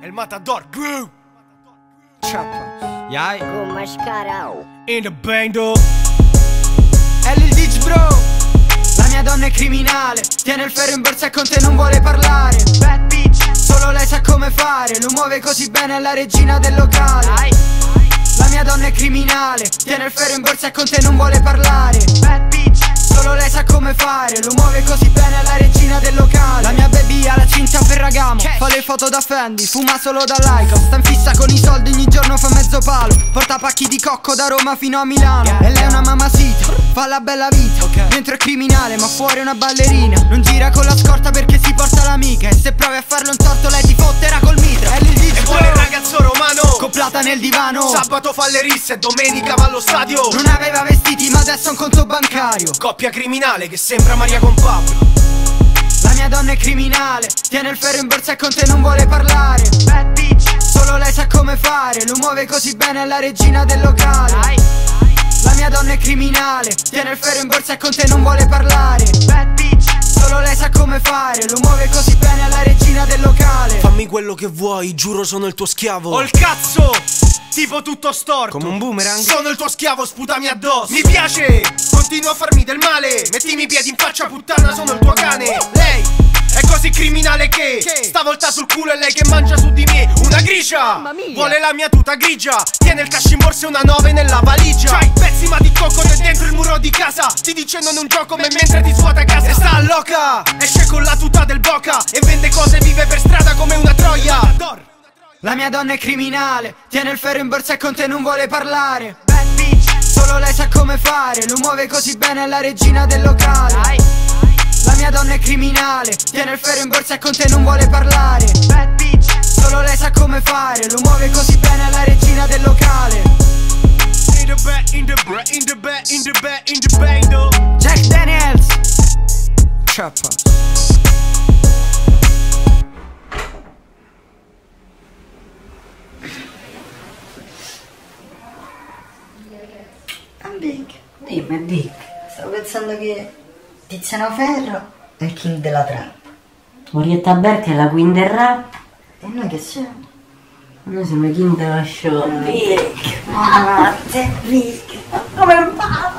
El Matador Groove. Jai. Con mascara. In the bando. È il Dig Bro. La mia donna è criminale, tiene il ferro in borsa e con te non vuole parlare. Bad bitch, solo lei sa come fare, lo muove così bene, è la regina del locale. La mia donna è criminale, tiene il ferro in borsa e con te non vuole parlare. Bad bitch, solo lei sa come fare, lo muove così bene, è la regina del locale. La mia baby ha la cinta a Ferragamo, fa le foto da Fendi, fuma solo da Lycos, sta in fissa con i soldi, ogni giorno fa mezzo palo, porta pacchi di cocco da Roma fino a Milano. E lei è una mamacita, fa la bella vita, dentro è criminale ma fuori è una ballerina. Non gira con la scorta perché si porta l'amica, e se provi a farlo un torto lei ti fotterà col mitra. È il Dig E vuole il ragazzo romano, coplata nel divano, sabato fa le risse e domenica va allo stadio. non aveva vestiti ma adesso ha un conto bancario. Coppia criminale che sembra Maria con Pablo. La mia donna è criminale, tiene il ferro in borsa e con te non vuole parlare. Bad bitch, solo lei sa come fare, lo muove così bene, è la regina del locale. La mia donna è criminale, tiene il ferro in borsa e con te non vuole parlare. Bad bitch, solo lei sa come fare, lo muove così bene, è la regina del locale. Fammi quello che vuoi, giuro sono il tuo schiavo. Ho il cazzo, tipo tutto storto, Come un boomerang. sono il tuo schiavo, sputami addosso. Mi piace, continua a farmi del male, mettimi i piedi in faccia puttana, sono il tuo cane. Lei è così criminale che stavolta sul culo è lei che mangia su di me. Una grigia, Mamma mia. vuole la mia tuta grigia, tiene il cash in borsa e una 9 nella valigia. C'hai pezzi ma di cocco dentro il muro di casa, ti dice non è un gioco mentre ti svuota casa. E sta loca, esce con la tuta del Boca e vende cose, vive per strada come una troia. La mia donna è criminale, tiene il ferro in borsa e con te non vuole parlare. Bad bitch, solo lei sa come fare, lo muove così bene, è la regina del locale. La mia donna è criminale, tiene il ferro in borsa e con te non vuole parlare. Bad bitch, solo lei sa come fare, lo muove così bene, è la regina del locale. In the back, in the back, in the back, in the back, in the bando. Jack Daniels, Chopper. Big, dimmi Big, stavo pensando che Tiziano Ferro è il king della trap. Orietta Berti è la queen del rap. E noi che siamo? Noi siamo i king della show. Big, ma te Big, come va?